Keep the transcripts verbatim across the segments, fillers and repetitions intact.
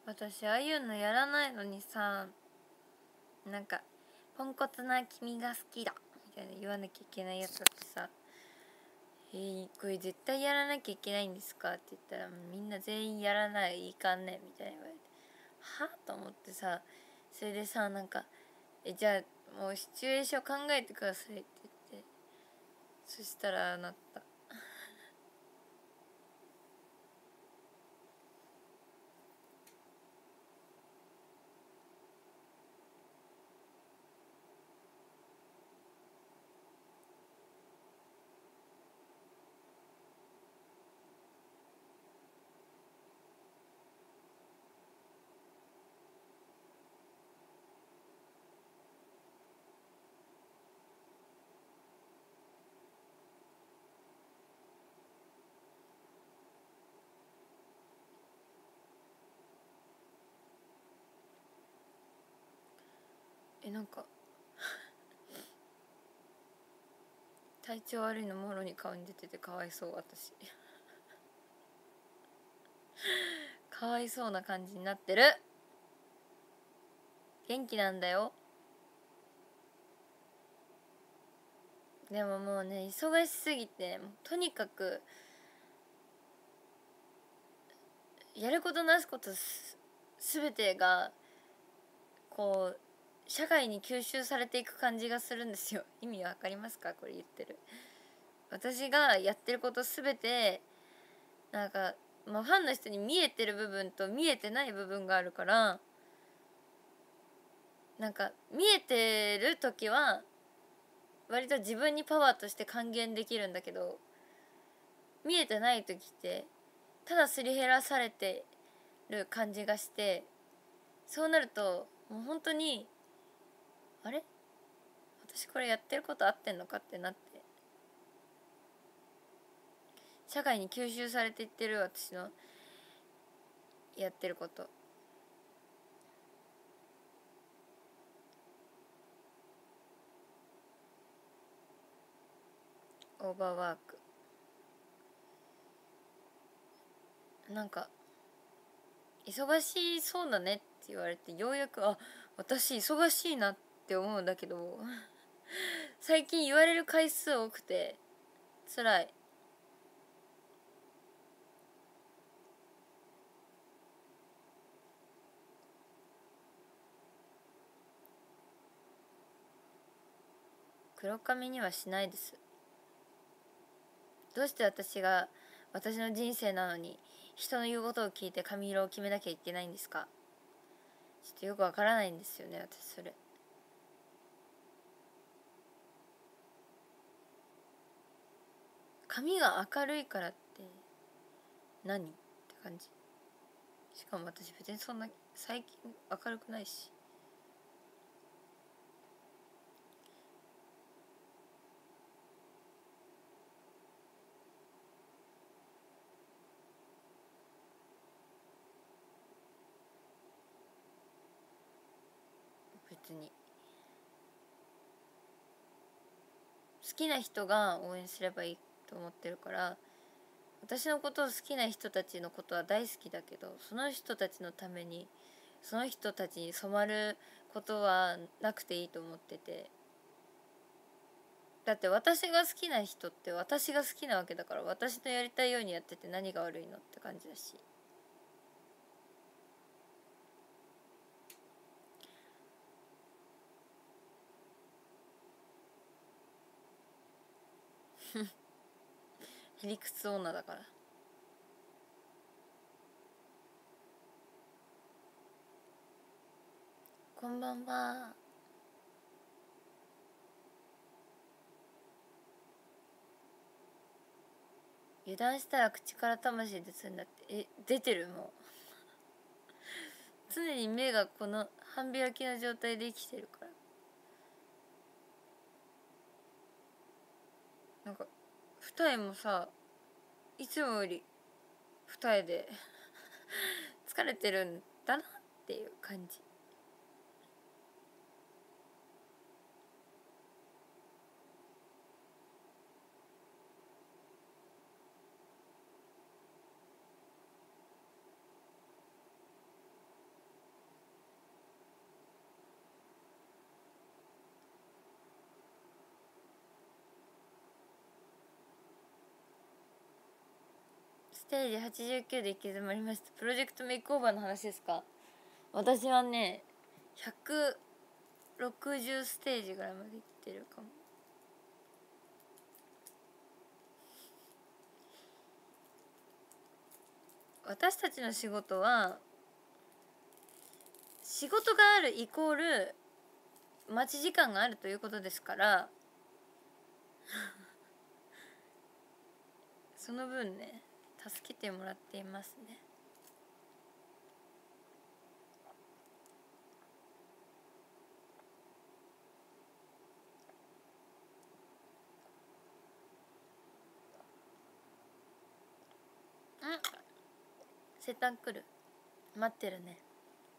私ああいうのやらないのにさ、なんかポンコツな君が好きだみたいな言わなきゃいけないやつだってさ、えー、これ絶対やらなきゃいけないんですかって言ったら、みんな全員やらないいかんねみたいな言われて、はと思ってさ、それでさ、なんかえじゃあもうシチュエーション考えてくださいって言って、そしたらなった。えなんか体調悪いのもろに顔に出ててかわいそう私かわいそうな感じになってる。元気なんだよ。でももうね、忙しすぎてとにかくやることなすことす全てがこう社会に吸収されていく感じがするんですよ。意味わかりますかこれ言ってる。私がやってること全てなんか、まあ、ファンの人に見えてる部分と見えてない部分があるから、なんか見えてる時は割と自分にパワーとして還元できるんだけど、見えてない時ってただすり減らされてる感じがして、そうなるともう本当にあれ私これやってること合ってんのかってなって、社会に吸収されていってる私のやってること。オーバーワークなんか忙しそうだねって言われて、ようやくあ私忙しいなって思うんだけど最近言われる回数多くて辛い。黒髪にはしないです。どうして私が私の人生なのに人の言うことを聞いて髪色を決めなきゃいけないんですか。ちょっとよくわからないんですよね私それ。髪が明るいからって何って感じ。しかも私別にそんな最近明るくないし。別に好きな人が応援すればいいと思ってるから、私のことを好きな人たちのことは大好きだけど、その人たちのためにその人たちに染まることはなくていいと思ってて、だって私が好きな人って私が好きなわけだから、私のやりたいようにやってて何が悪いのって感じだし。へりくつ女だから。こんばんは。油断したら口から魂出すんだって。え出てる。もう常に目がこの半開きの状態で生きてるから。なんか二重もさ、いつもより二重で疲れてるんだなっていう感じ。 テージはちじゅうきゅうで行き詰まりました。プロジェクトメイクオーバーの話ですか？私はねひゃくろくじゅうステージぐらいまで行ってるかも。私たちの仕事は仕事があるイコール待ち時間があるということですからその分ね助けてもらっていますね。セタン来る待ってるね。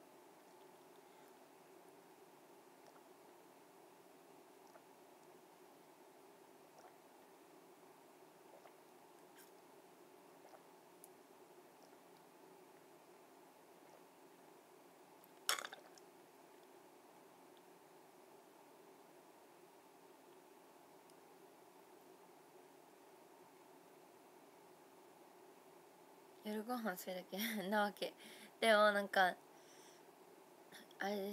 夜ご飯それだけなわけでもなんかあれです、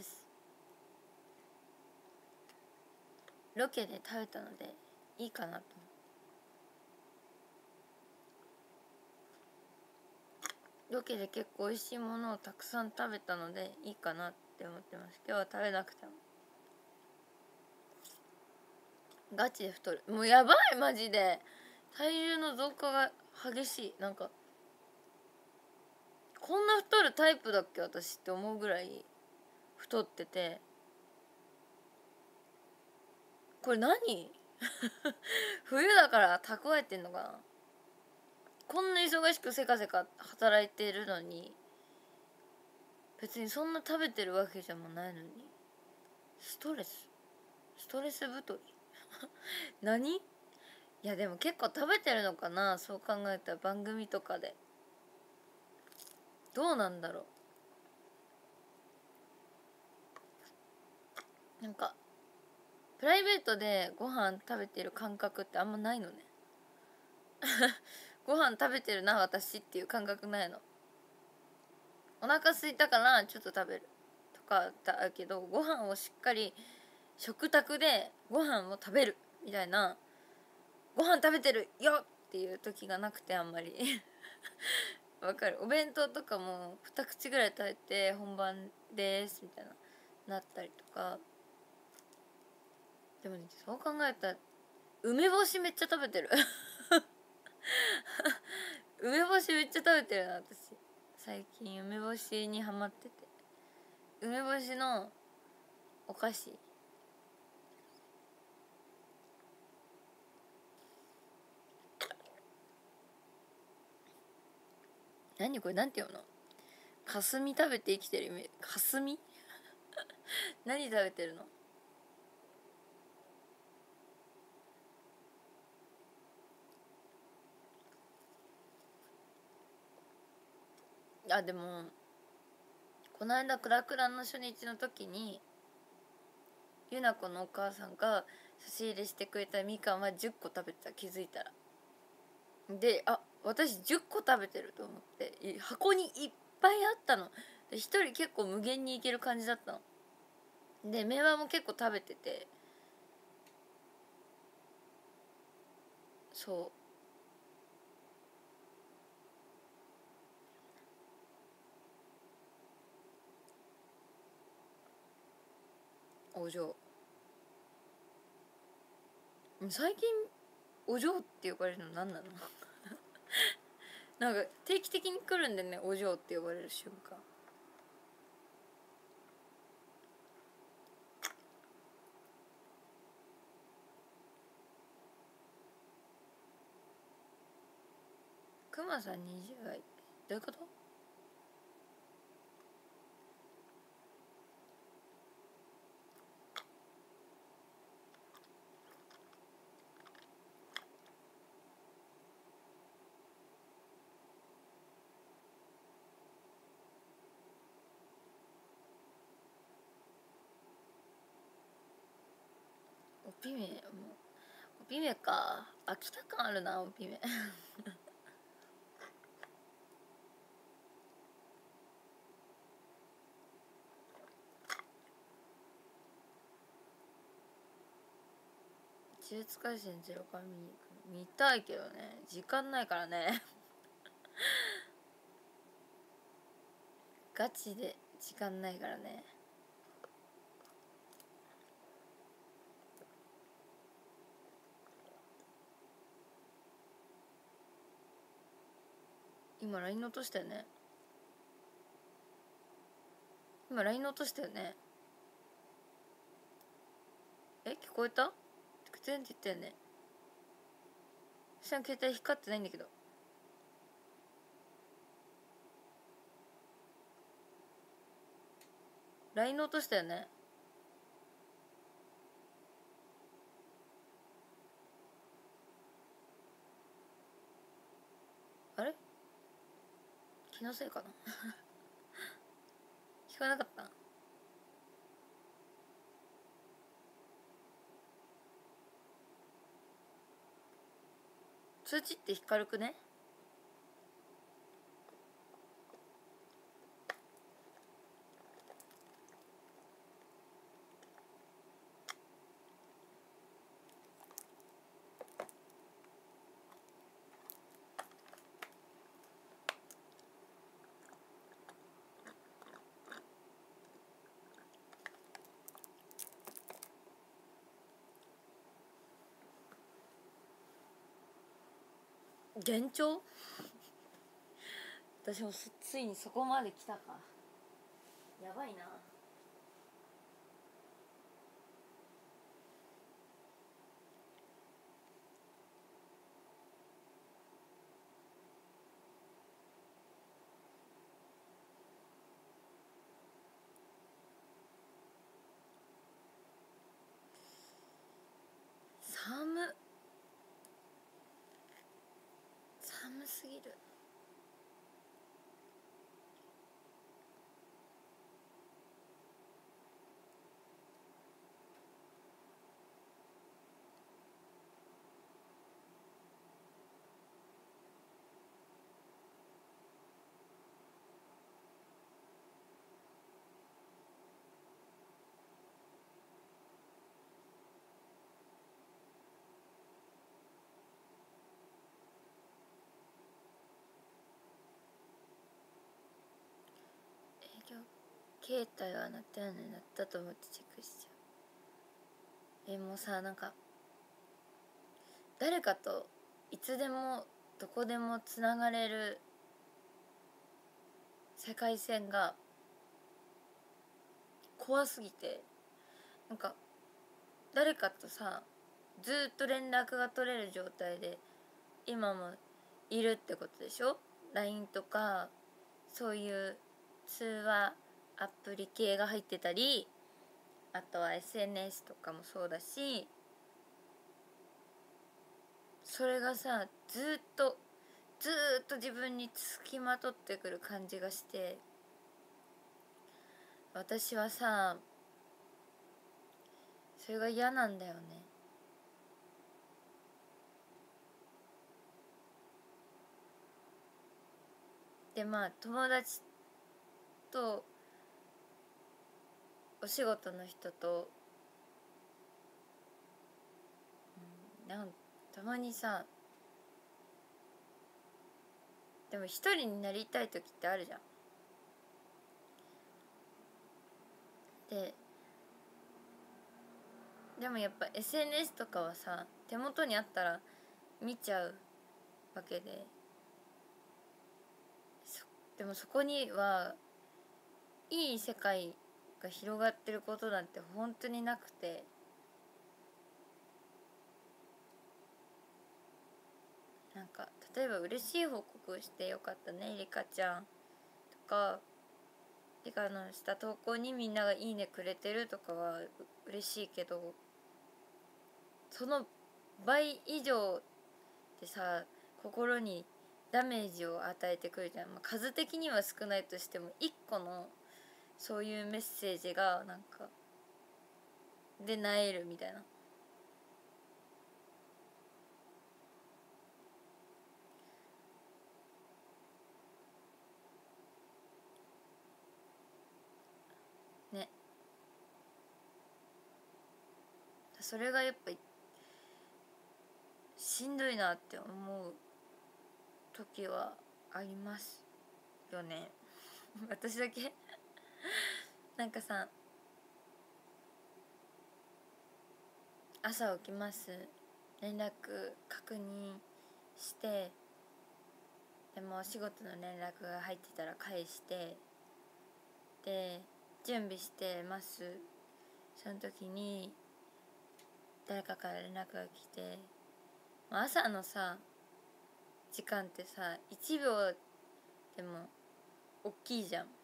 ロケで食べたのでいいかなと。ロケで結構美味しいものをたくさん食べたのでいいかなって思ってます。今日は食べなくてもガチで太る。もうやばいマジで体重の増加が激しい。なんかこんな太るタイプだっけ私って思うぐらい太ってて、これ何冬だから蓄えてんのかな。こんな忙しくせかせか働いてるのに別にそんな食べてるわけじゃもないのにストレスストレス太り何。いやでも結構食べてるのかな、そう考えたら番組とかでどうなんだろう。なんかプライベートでご飯食べてる感覚ってあんまないのねご飯食べてるな私っていう感覚ないの。お腹空いたからちょっと食べるとかだけど、ご飯をしっかり食卓でご飯を食べるみたいな、ご飯食べてるよっていう時がなくて、あんまりわかる。お弁当とかも二口ぐらい食べて本番ですみたいななったりとか。でもね、そう考えたら梅干しめっちゃ食べてる梅干しめっちゃ食べてるな私最近。梅干しにハマってて、梅干しのお菓子何これなんていうの、かすみ食べて生きてるイメージ。かすみ何食べてるの。あでもこの間クラクラの初日の時にゆな子のお母さんが差し入れしてくれたみかんはじゅっこ食べてた、気づいたら。で、あ私じゅっこ食べてると思って、箱にいっぱいあったの。で一人結構無限にいける感じだったので、メワも結構食べてて、そうお嬢、最近お嬢って呼ばれるの何なのなんか定期的に来るんでね、お嬢って呼ばれる瞬間。クマさんにじゅう代どういうこと。おぴめ、もうおぴめか、飽きた感あるなおぴめ呪術廻戦ゼロから見に行くの見たいけどね、時間ないからねガチで時間ないからね。今 ライン 落としたよね。今 ライン 落としたよね。え、聞こえた？全然って言ったよね。下の携帯光ってないんだけど。ライン 落としたよね。あれ？気のせいかな聞こえなかった？通知って光るくね？幻聴？私もついにそこまで来たか。やばいな。寒寒すぎる。営業携帯は鳴ってないのに鳴ったと思ってチェックしちゃう。え、もうさ、なんか誰かといつでもどこでもつながれる世界線が怖すぎて、なんか誰かとさずっと連絡が取れる状態で今もいるってことでしょ？ ライン とかそういう通話アプリ系が入ってたり、あとは エスエヌエス とかもそうだし、それがさずっとずっと自分につきまとってくる感じがして、私はさそれが嫌なんだよね。で、まあ友達とお仕事の人と、うん、なんたまにさ、でも一人になりたい時ってあるじゃん。ででもやっぱ エスエヌエス とかはさ手元にあったら見ちゃうわけで、でもそこにはいい世界が広がってることなんて本当になくて、なんか例えば嬉しい報告してよかったねリカちゃんとか、リカのした投稿にみんながいいねくれてるとかは嬉しいけど、その倍以上でさ心にダメージを与えてくるじゃん、まあ、数的には少ないとしてもいっこのそういうメッセージがなんかで萎えるみたいな。ね、それがやっぱしんどいなって思う時はありますよね私だけなんかさ、朝起きます、連絡確認して、でもお仕事の連絡が入ってたら返して、で準備してます。その時に誰かから連絡が来て、朝のさ時間ってさいちびょうでも大きいじゃん。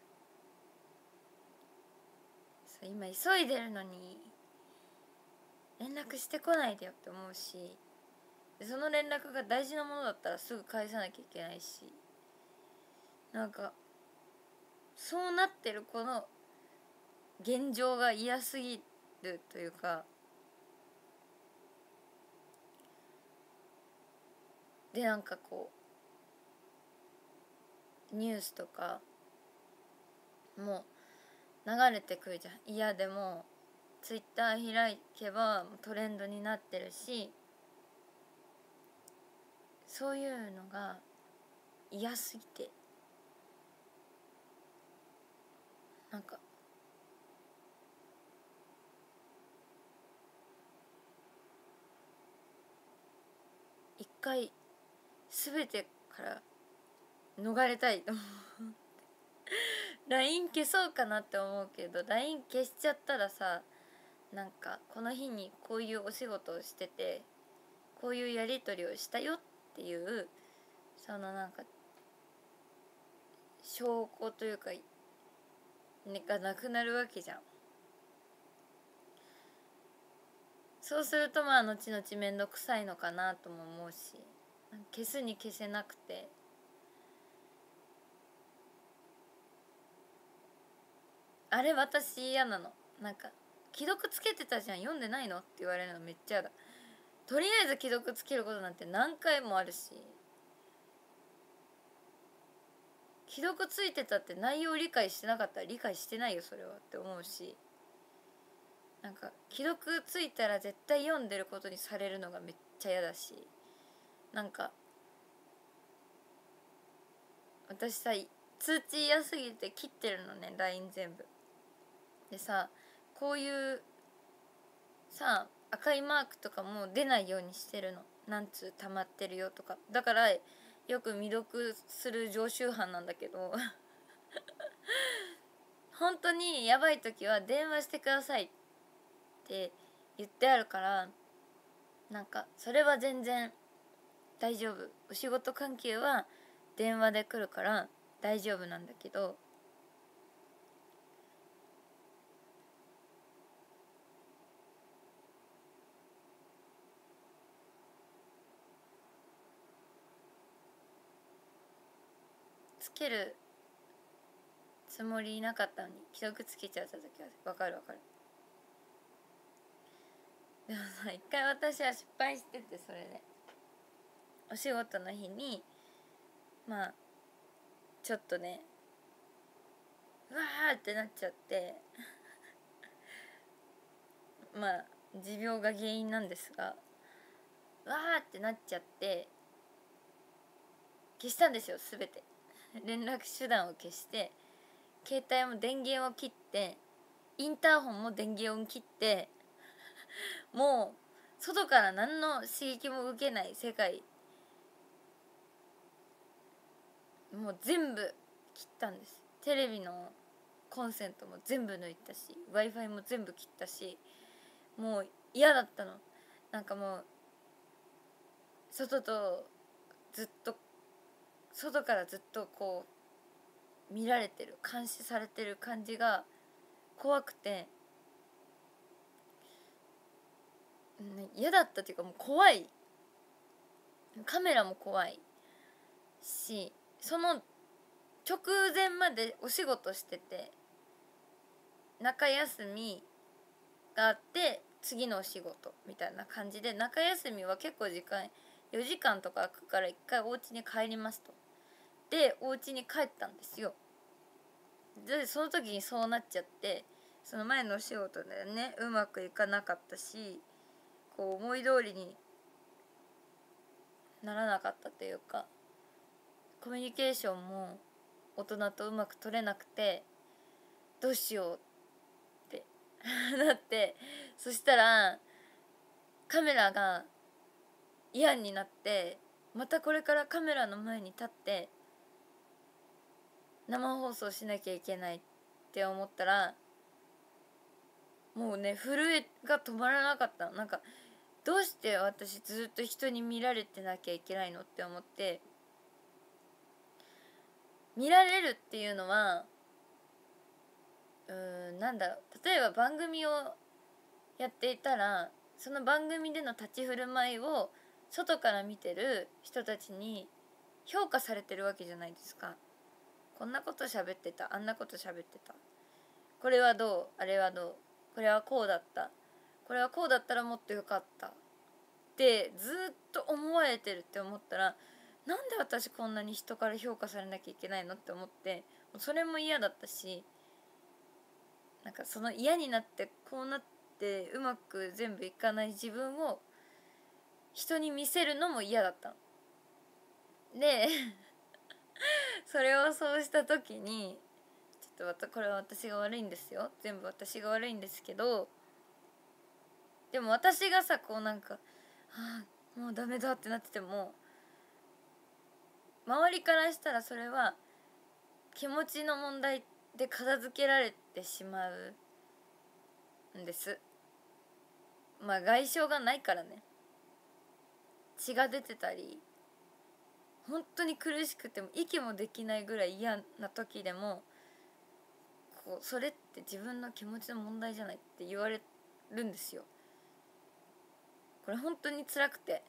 今急いでるのに連絡してこないでよって思うし、その連絡が大事なものだったらすぐ返さなきゃいけないし、なんかそうなってるこの現状が嫌すぎるというか、でなんかこうニュースとかもう流れてくるじゃん。いやでもツイッター開けばトレンドになってるし、そういうのが嫌すぎて、なんか一回全てから逃れたいと思うライン 消そうかなって思うけど、 ライン 消しちゃったらさ、なんかこの日にこういうお仕事をしててこういうやり取りをしたよっていうそのなんか証拠というか、ね、がなくなるわけじゃん。そうするとまあ後々めんどくさいのかなとも思うし、消すに消せなくて、あれ私嫌なの。なんか既読つけてたじゃん、読んでないのって言われるのめっちゃ嫌だ。とりあえず既読つけることなんて何回もあるし、既読ついてたって内容理解してなかったら理解してないよそれはって思うし、なんか既読ついたら絶対読んでることにされるのがめっちゃ嫌だし、なんか私さ通知嫌すぎて切ってるのね ライン 全部でさ、こういうさ赤いマークとかも出ないようにしてるの、何通溜まってるよとか。だからよく未読する常習犯なんだけど本当にやばい時は電話してくださいって言ってあるから、なんかそれは全然大丈夫、お仕事関係は電話で来るから大丈夫なんだけど、つけるつもりなかったのに既読つけちゃった時は分かる分かる。でもさ一回私は失敗してて、それでお仕事の日にまあちょっとねうわーってなっちゃってまあ持病が原因なんですが、うわーってなっちゃって消したんですよ全て連絡手段を消して、携帯も電源を切って、インターホンも電源を切って、もう外から何の刺激も受けない世界、もう全部切ったんです。テレビのコンセントも全部抜いたし Wi-Fi も全部切ったし、もう嫌だったの。なんかもう外とずっと外からずっとこう見られてる、監視されてる感じが怖くて嫌だったっていうか、もう怖い、カメラも怖いし、その直前までお仕事してて中休みがあって次のお仕事みたいな感じで、中休みは結構時間よじかんとか空くから一回お家に帰りますと。でお家に帰ったんですよ。でその時にそうなっちゃって、その前のお仕事でねうまくいかなかったし、こう思い通りにならなかったというか、コミュニケーションも大人とうまく取れなくて、どうしようってなって、そしたらカメラが嫌になって、またこれからカメラの前に立って生放送しなきゃいけないって思ったら、もうね震えが止まらなかった。なんかどうして私ずっと人に見られてなきゃいけないのって思って、見られるっていうのはうーんなんだろう、例えば番組をやっていたら、その番組での立ち振る舞いを外から見てる人たちに評価されてるわけじゃないですか。こんなこと喋ってた、あんなこと喋ってた、これはどう、あれはどう、これはこうだった、これはこうだったらもっとよかったってずっと思われてるって思ったら、なんで私こんなに人から評価されなきゃいけないのって思って、それも嫌だったし、なんかその嫌になってこうなってうまく全部いかない自分を人に見せるのも嫌だったのでそれをそうした時に、ちょっとこれは私が悪いんですよ、全部私が悪いんですけど、でも私がさこうなんか、はあもうダメだってなってても、周りからしたらそれは気持ちの問題で片付けられてしまうんです。まあ外傷がないからね。血が出てたり本当に苦しくても息もできないぐらい嫌な時でも、こうそれって自分の気持ちの問題じゃないって言われるんですよ。これ本当に辛くて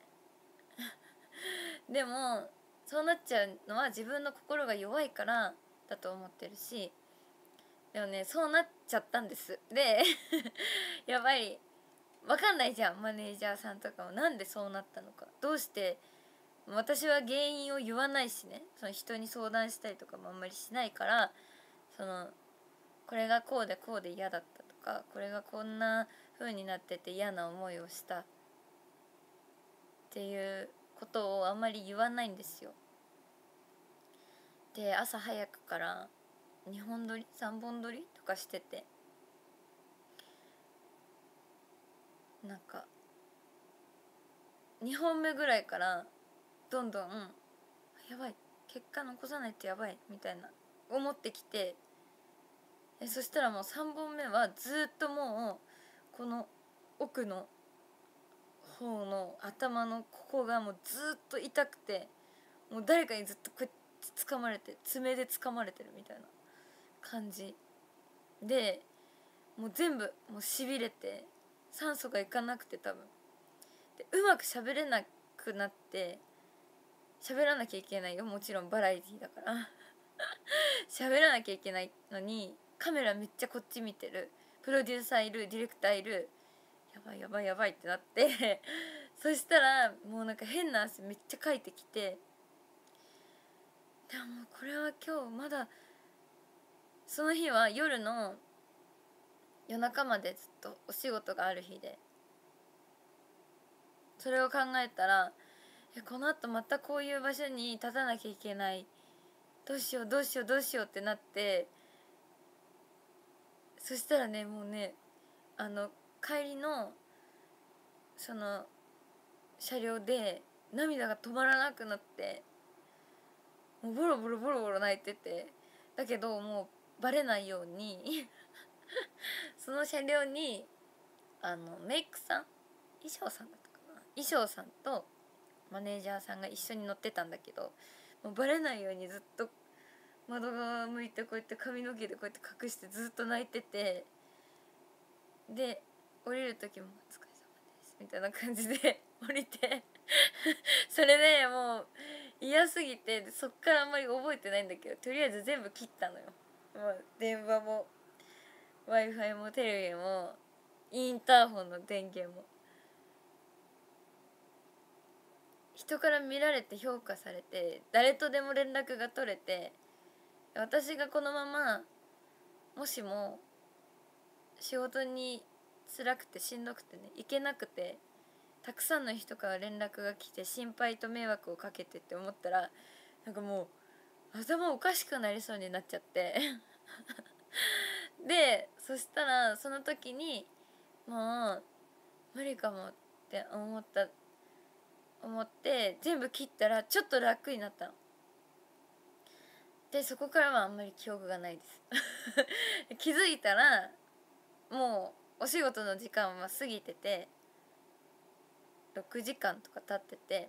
でもそうなっちゃうのは自分の心が弱いからだと思ってるし、でもねそうなっちゃったんです。でやっぱり分かんないじゃん、マネージャーさんとかもなんでそうなったのか、どうして。私は原因を言わないしね、その人に相談したりとかもあんまりしないから、そのこれがこうでこうで嫌だったとか、これがこんな風になってて嫌な思いをしたっていうことをあんまり言わないんですよ。で朝早くからにほん撮りさんぼん撮りとかしてて、なんかにほんめぐらいからどんどんやばい、結果残さないとやばいみたいな思ってきて、えそしたらもうさんぼんめはずっともうこの奥の方の頭のここがもうずっと痛くて、もう誰かにずっとこうやって掴まれて、爪で掴まれてるみたいな感じで、もう全部もうしびれて酸素がいかなくて、多分でうまく喋れなくなって、喋らなきゃいけないよ、もちろんバラエティーだから喋らなきゃいけないのにカメラめっちゃこっち見てる、プロデューサーいる、ディレクターいる、やばいやばいやばいってなってそしたらもうなんか変な汗めっちゃかいてきて、でももうこれは今日まだ、その日は夜の夜中までずっとお仕事がある日で、それを考えたら、このあとまたこういう場所に立たなきゃいけない、どうしようどうしようどうしようってなって、そしたらねもうねあの帰りのその車両で涙が止まらなくなって、もうボロボロボロボロ泣いてて、だけどもうバレないようにその車両にあのメイクさん、衣装さんだったかな、衣装さんとマネージャーさんが一緒に乗ってたんだけど、もうバレないようにずっと窓側向いてこうやって髪の毛でこうやって隠してずっと泣いてて、で降りる時も「お疲れ様です」みたいな感じで降りてそれでもう嫌すぎて、そっからあんまり覚えてないんだけど、とりあえず全部切ったのよ。もう電話も w i f i もテレビもインターホンの電源も。人から見られて評価されて誰とでも連絡が取れて、私がこのままもしも仕事に辛くてしんどくてね行けなくてたくさんの人から連絡が来て心配と迷惑をかけてって思ったら、なんかもう頭おかしくなりそうになっちゃってでそしたらその時にもう無理かもって思った思って全部切ったらちょっと楽になったので、そこからはあんまり記憶がないです気づいたらもうお仕事の時間は過ぎててろくじかんとか経ってて、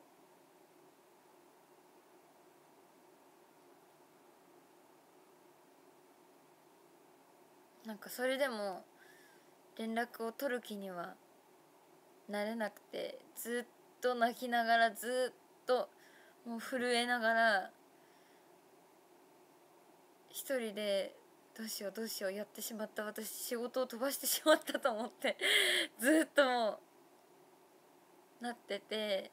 なんかそれでも連絡を取る気にはなれなくて、ずっと泣きながらずっともう震えながら一人でどうしようどうしようやってしまった、私仕事を飛ばしてしまったと思ってずっともうなってて、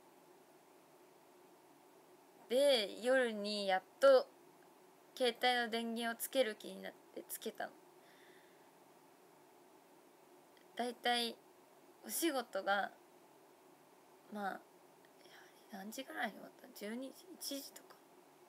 で夜にやっと携帯の電源をつける気になってつけたの。だいたいお仕事がまあ何時ぐらいに終わった？じゅうにじいちじとか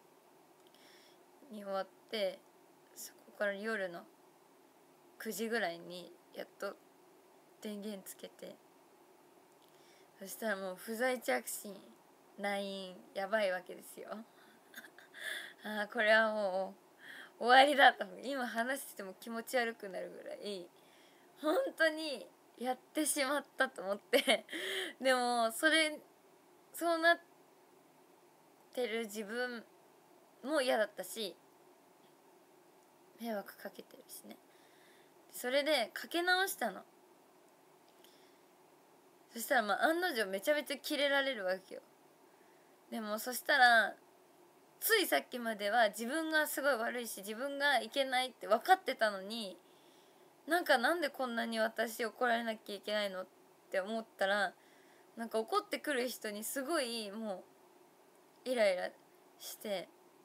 に終わって、そこから夜のくじぐらいにやっと電源つけて、そしたらもう不在着信 ライン やばいわけですよああこれはもう終わりだと、今話しても気持ち悪くなるぐらい本当にやってしまったと思ってでもそれそうなってる自分も嫌だったし迷惑かけてるしね。それでかけ直したの。そしたらまあ案の定めちゃめちゃキレられるわけよ。でもそしたらついさっきまでは自分がすごい悪いし自分がいけないって分かってたのに、なんかなんでこんなに私怒られなきゃいけないのって思ったら、なんか怒ってくる人にすごいもうイライラして、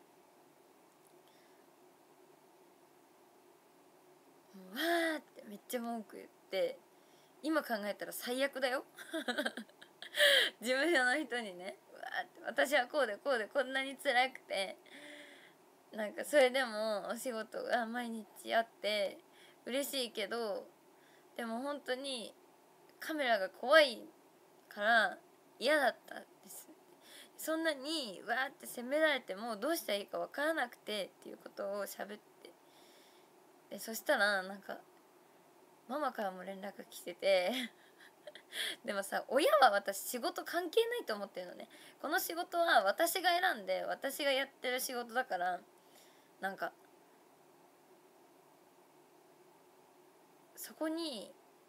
もうわーってめっちゃ文句言って、今考えたら最悪だよ事務所の人にね、うわーって私はこうでこうでこんなに辛くて、なんかそれでもお仕事が毎日あって嬉しいけど、でも本当にカメラが怖いから嫌だったんです。そんなにわーって責められてもどうしたらいいか分からなくてっていうことを喋って、でそしたらなんかママからも連絡来ててでもさ、親は私仕事関係ないと思ってるのね。この仕事は私が選んで私がやってる仕事だから、なんかそこに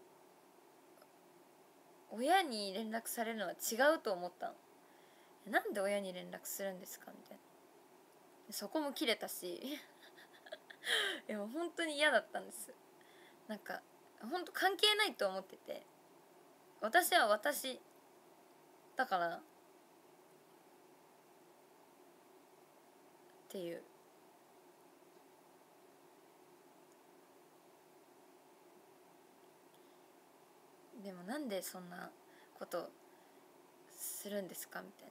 親に連絡されるのは違うと思ったの。なんで親に連絡するんですかみたいな。そこも切れたしでも本当に嫌だったんです。なんか本当関係ないと思ってて、私は私だからっていう。でもなんでそんなことするんですかみたいな。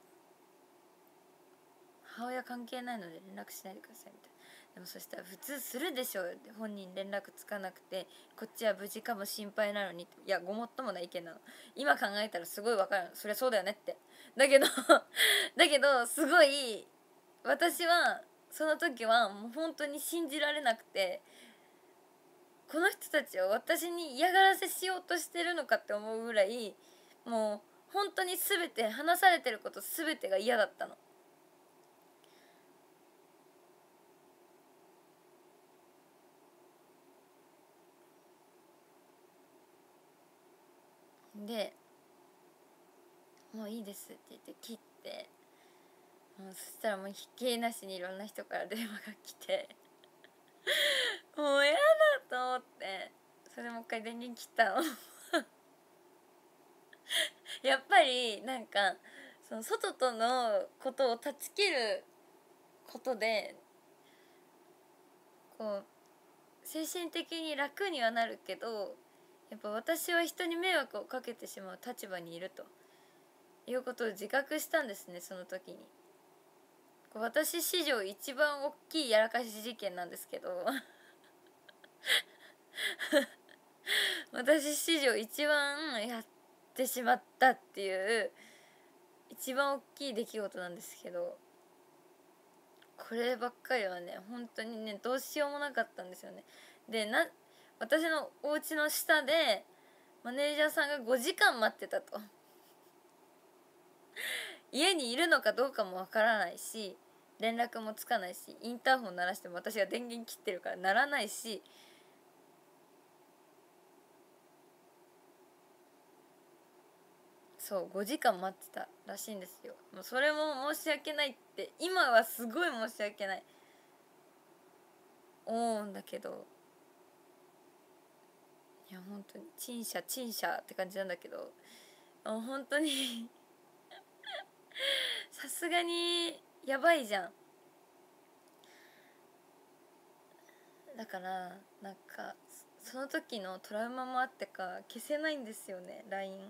母親関係ないので連絡しないでくださいみたいな。でもそしたら普通するでしょうって、本人連絡つかなくてこっちは無事かも心配なのにって。いやごもっともな意見なの。今考えたらすごい分かる、そりゃそうだよねって。だけどだけどすごい私はその時はもう本当に信じられなくて、この人たちは私に嫌がらせしようとしてるのかって思うぐらい、もう本当に全て話されてること全てが嫌だったの。でもういいですって言って切って、もうそしたらもうひっきりなしにいろんな人から電話が来てもう嫌だと思って、それでもう一回電源切ったのやっぱりなんかその外とのことを断ち切ることでこう精神的に楽にはなるけど、 やっぱ私は人に迷惑をかけてしまう立場にいるということを自覚したんですね。その時に私史上一番大きいやらかし事件なんですけど私史上一番やってしまったっていう一番大きい出来事なんですけど、こればっかりはね本当にねどうしようもなかったんですよね。でな私のお家の下でマネージャーさんがごじかん待ってたと家にいるのかどうかもわからないし連絡もつかないし、インターホン鳴らしても私が電源切ってるから鳴らないし、そうごじかん待ってたらしいんですよ。もうそれも申し訳ないって、今はすごい申し訳ない思うんだけど、いや本当に陳謝陳謝って感じなんだけど、もう本当にさすがにやばいじゃん。だからなんかその時のトラウマもあってか消せないんですよね ライン。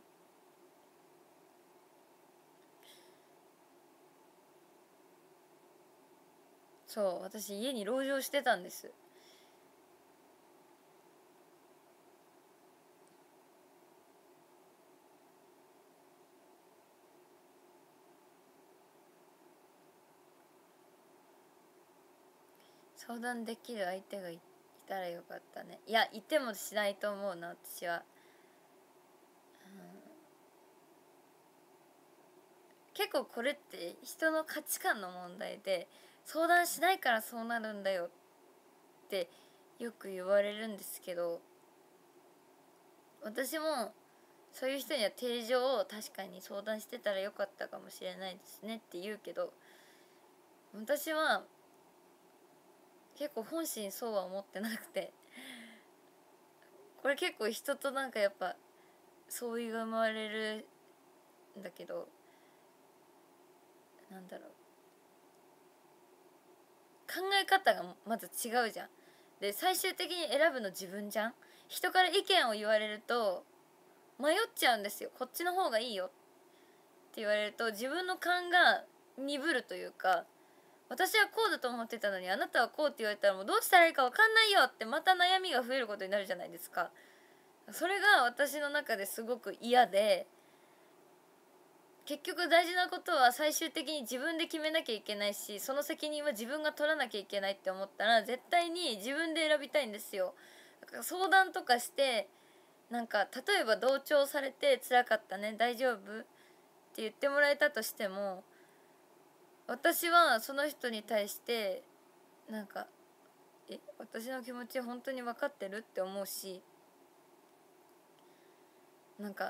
そう私家に籠城してたんです。相談できる相手がいたらよかったね。いやいてもしないと思うな私は、うん、結構これって人の価値観の問題で、相談しないからそうなるんだよってよく言われるんですけど、私もそういう人には定常を確かに相談してたらよかったかもしれないですねって言うけど、私は結構本心そうは思ってなくて、これ結構人となんかやっぱ相違が生まれるんだけど、なんだろう、考え方がまず違うじゃん。で最終的に選ぶの自分じゃん。人から意見を言われると迷っちゃうんですよ。こっちの方がいいよって言われると自分の勘が鈍るというか、私はこうだと思ってたのにあなたはこうって言われたらもうどうしたらいいか分かんないよってまた悩みが増えることになるじゃないですか。それが私の中ですごく嫌で、結局大事なことは最終的に自分で決めなきゃいけないし、その責任は自分が取らなきゃいけないって思ったら絶対に自分で選びたいんですよ。だから相談とかしてなんか例えば同調されて辛かったね大丈夫って言ってもらえたとしても、私はその人に対してなんかえ私の気持ち本当に分かってるって思うし、なんか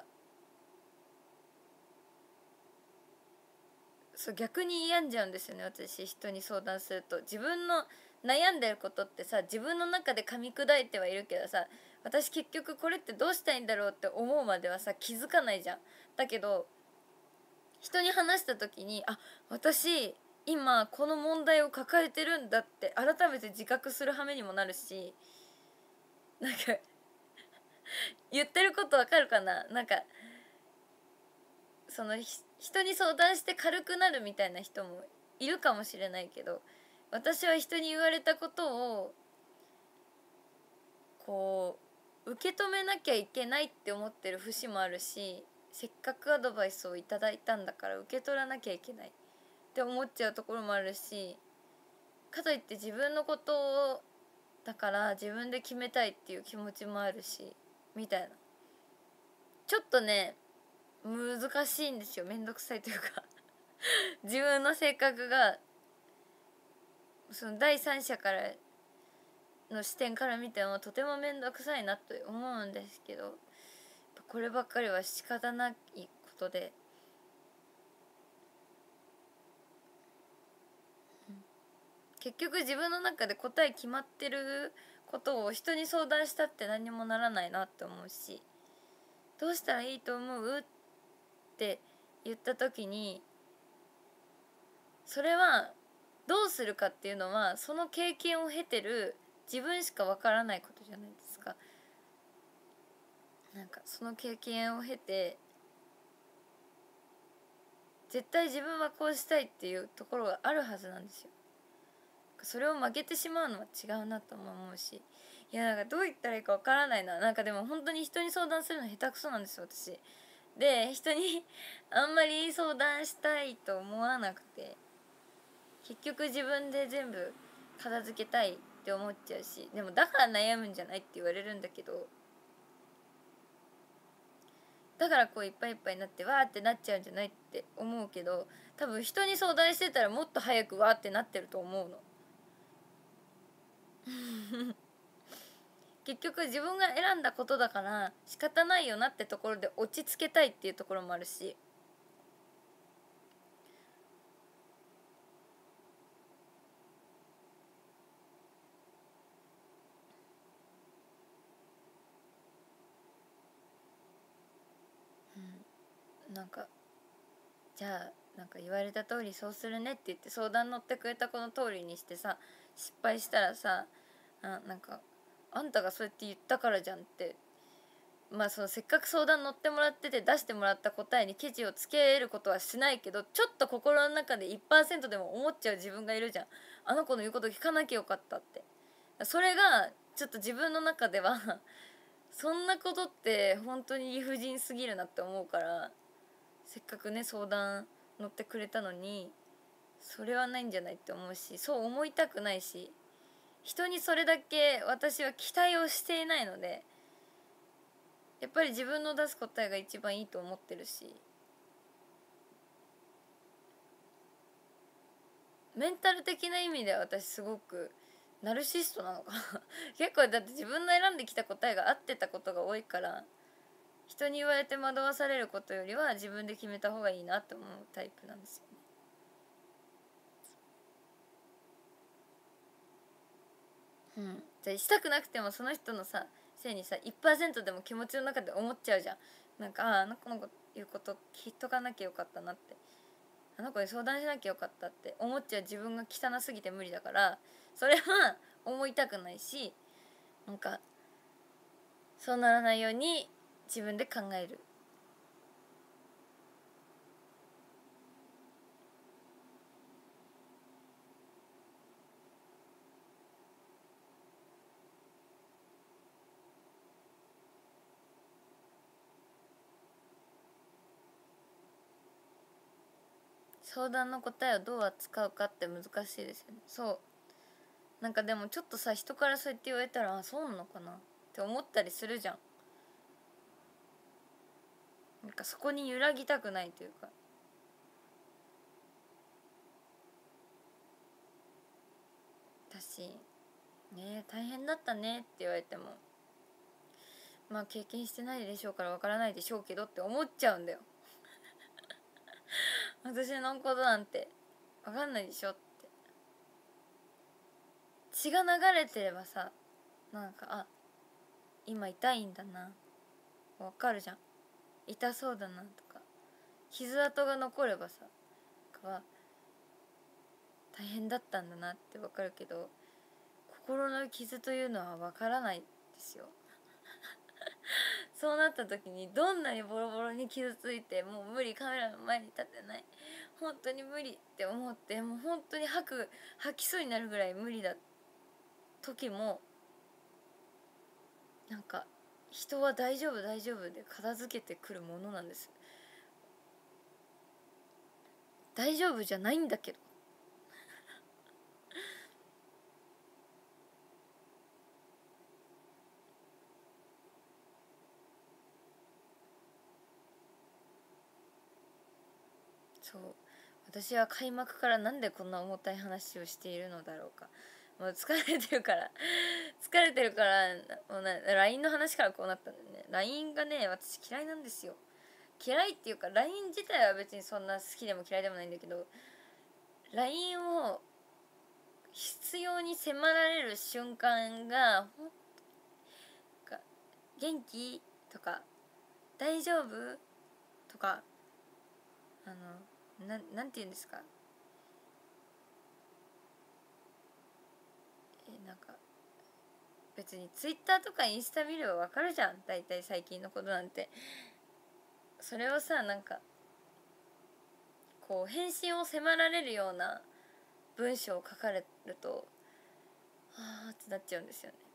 そう逆に病んじゃうんですよね。私人に相談すると自分の悩んでることってさ自分の中で噛み砕いてはいるけどさ、私結局これってどうしたいんだろうって思うまではさ気づかないじゃん。だけど人に話した時にあ私今この問題を抱えてるんだって改めて自覚する羽目にもなるし、なんか言ってることわかるかな。なんかその人に相談して軽くなるみたいな人もいるかもしれないけど、私は人に言われたことをこう受け止めなきゃいけないって思ってる節もあるし、せっかくアドバイスをいただいたんだから受け取らなきゃいけないって思っちゃうところもあるし、かといって自分のことをだから自分で決めたいっていう気持ちもあるしみたいな、ちょっとね難しいんですよ。めんどくさいというか自分の性格がその第三者からの視点から見てもとてもめんどくさいなと思うんですけど、こればっかりは仕方ないことで、結局自分の中で答え決まってることを人に相談したって何もならないなって思うし、どうしたらいいと思うって言った時にそれはどうするかっていうのはその経験を経てる自分しかわからないことじゃないですか。 なんかその経験を経て絶対自分はこうしたいっていうところがあるはずなんですよ。それを曲げてしまうのは違うなとも思うし、いやなんかどう言ったらいいかわからないな。なんかでも本当に人に相談するの下手くそなんですよ私。で人にあんまり相談したいと思わなくて、結局自分で全部片付けたいって思っちゃうし、でもだから悩むんじゃないって言われるんだけど、だからこういっぱいいっぱいになってわーってなっちゃうんじゃないって思うけど、多分人に相談してたらもっと早くわーってなってると思うの。結局自分が選んだことだから仕方ないよなってところで落ち着けたいっていうところもあるし、うん、なんかじゃあなんか言われた通りそうするねって言って相談乗ってくれたこの通りにしてさ、失敗したらさ、あなんかあんたがそうやって言ったからじゃんって、まあそのせっかく相談乗ってもらってて出してもらった答えにケチをつけることはしないけど、ちょっと心の中で いちパーセント でも思っちゃう自分がいるじゃん。あの子の言うこと聞かなきゃよかったって。それがちょっと自分の中ではそんなことって本当に理不尽すぎるなって思うから、せっかくね相談乗ってくれたのにそれはないんじゃないって思うし、そう思いたくないし、人にそれだけ私は期待をしていないので、やっぱり自分の出す答えが一番いいと思ってるし、メンタル的な意味では私すごくナルシストなのかな結構だって自分の選んできた答えが合ってたことが多いから、人に言われて惑わされることよりは自分で決めた方がいいなって思うタイプなんですよね。うん、じゃあしたくなくてもその人のさせいにさ いちパーセント でも気持ちの中で思っちゃうじゃん。なんかあああの子の言うこと聞いとかなきゃよかったなって、あの子に相談しなきゃよかったって思っちゃう自分が汚すぎて無理だから、それは思いたくないし、なんかそうならないように自分で考える。相談の答えをどう扱うかって難しいですよね。そうなんかでもちょっとさ、人からそうやって言われたらあそうなのかなって思ったりするじゃん。なんかそこに揺らぎたくないというか、私ね大変だったねって言われても、まあ経験してないでしょうからわからないでしょうけどって思っちゃうんだよ私のことなんてわかんないでしょって。血が流れてればさ、なんかあ今痛いんだなわかるじゃん、痛そうだなとか傷跡が残ればさは大変だったんだなってわかるけど、心の傷というのはわからないですよそうなった時にどんなにボロボロに傷ついてもう無理、カメラの前に立てない、本当に無理って思って、もう本当に吐く吐きそうになるぐらい無理だ時も、なんか人は大丈夫大丈夫で片付けてくるものなんです。大丈夫じゃないんだけどそう私は開幕からなんでこんな重たい話をしているのだろうか。もう疲れてるから疲れてるからもうな ライン の話からこうなったんだよね。 ライン がね私嫌いなんですよ。嫌いっていうか ライン 自体は別にそんな好きでも嫌いでもないんだけど、 ライン を必要に迫られる瞬間がほんか元気とか大丈夫とか、あのななんて言うんですか、えなんか別にツイッターとかインスタ見ればわかるじゃん、大体最近のことなんて。それをさ、なんかこう返信を迫られるような文章を書かれるとはあってなっちゃうんですよね。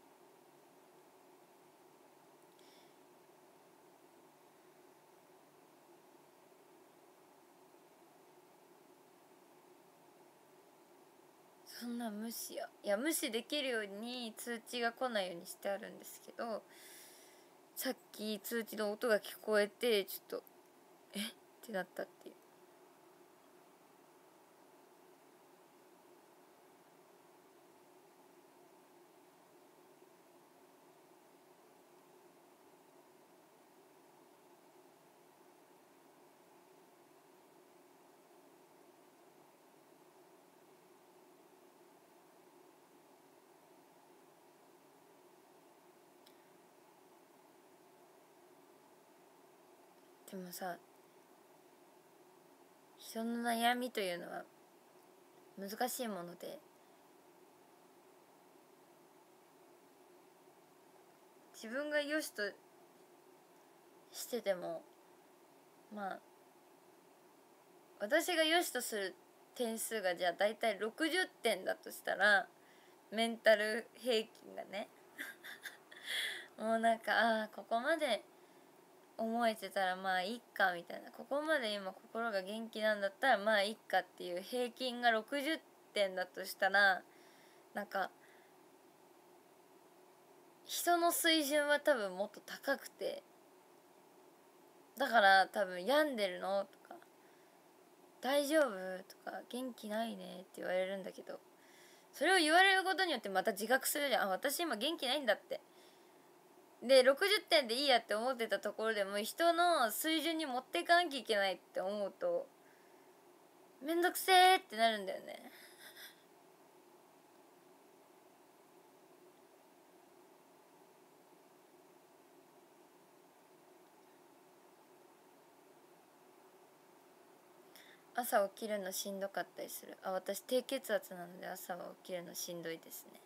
そんな無視やいや無視できるように通知が来ないようにしてあるんですけど、さっき通知の音が聞こえてちょっとえってなったっていう。でもさ、人の悩みというのは難しいもので、自分が良しとしてても、まあ私が良しとする点数がじゃあだいたいろくじゅってんだとしたら、メンタル平均がねもうなんかああここまで思えてたらまあいっかみたいな、ここまで今心が元気なんだったらまあいっかっていう平均がろくじゅってんだとしたら、なんか人の水準は多分もっと高くて、だから多分病んでるのとか大丈夫とか元気ないねって言われるんだけど、それを言われることによってまた自覚するじゃん。あ、私今元気ないんだって。でろくじゅってんでいいやって思ってたところでも人の水準に持っていかなきゃいけないって思うとめんどくせーってなるんだよね。朝起きるのしんどかったりする。あ、私低血圧なので朝は起きるのしんどいですね。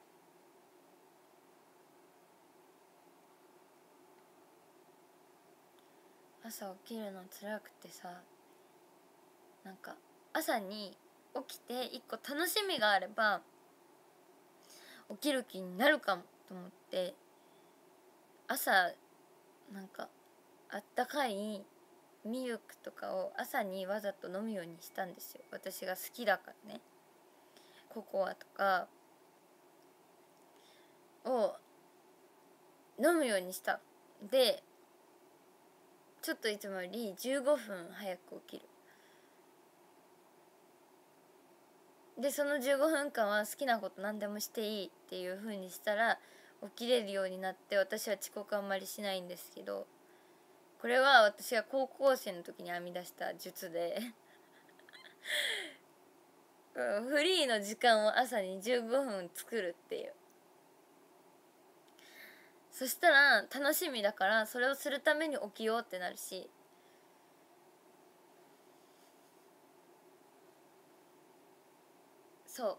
朝起きるの辛くてさ、なんか朝に起きて一個楽しみがあれば起きる気になるかもと思って、朝なんかあったかいミルクとかを朝にわざと飲むようにしたんですよ。私が好きだからね。ココアとかを飲むようにした。でちょっといつもよりじゅうごふん早く起きる。でそのじゅうごふんかんは好きなこと何でもしていいっていう風にしたら起きれるようになって、私は遅刻あんまりしないんですけど、これは私が高校生の時に編み出した術でフリーの時間を朝にじゅうごふん作るっていう。そしたら楽しみだからそれをするために起きようってなるし、そう